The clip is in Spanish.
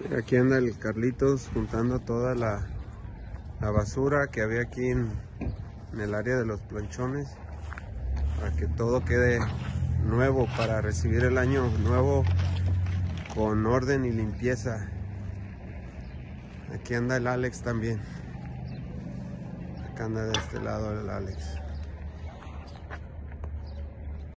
Mira, aquí anda el Carlitos juntando toda la basura que había aquí en el área de los planchones, para que todo quede nuevo, para recibir el año nuevo con orden y limpieza. Aquí anda el Alex también. Acá anda de este lado el Alex.